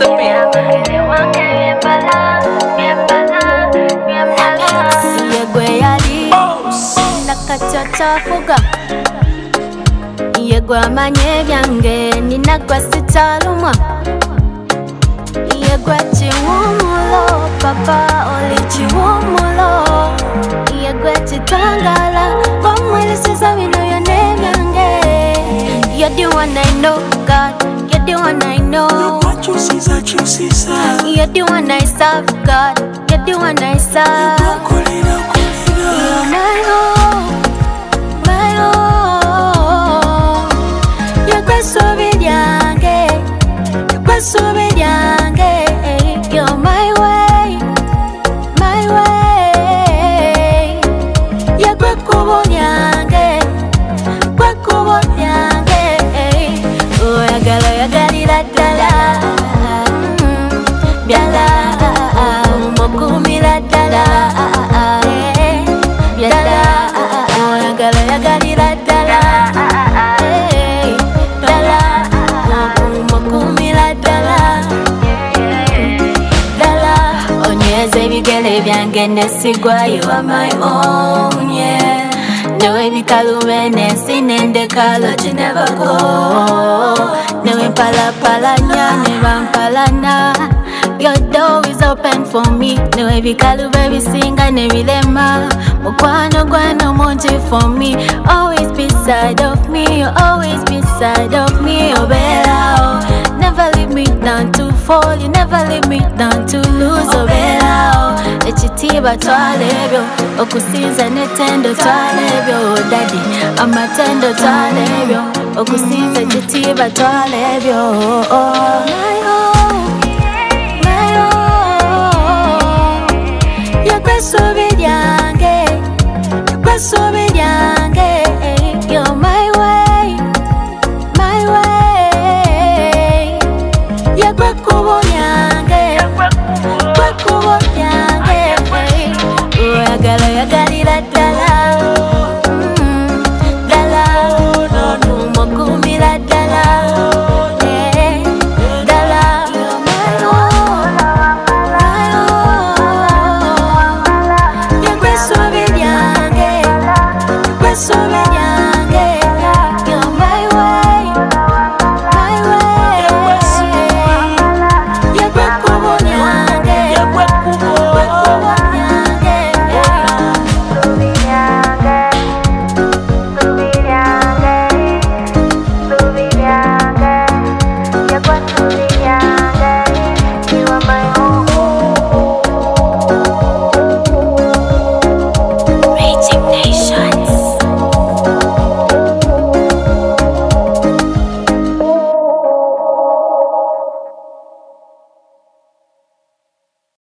Nakachachafuga yegwa manye byange ninagwa sitalumwa yegwa chiwumulo papa oli chiwumulo yegwa chitangala wamweleseza bino yone byange. You're the one I know, God, you're the one I know. You're the one I serve, God, you're the one I serve. You're my home, my home. You're so brilliant, you're so brilliant. You're my way, my way. You're kwekubonyange, kwekubonyange. Oh, yagalira dala, byala, mokumira dala. You are my own, yeah. The way we call you when I sin in the color, you never go. The way pala pala never palana. Your door is open for me. The way we call you baby sing and every lemma. Mukwano guano monte for me. Always beside of me, you always beside of me. Oh Bella, oh. Never leave me down to fall, you never leave me down to lose. Oh Bella, oh. Echitiba twalebyo, okusinza netendo twalebyo. Daddy, amatendo twalebyo, okusinza echitiba twalebyo.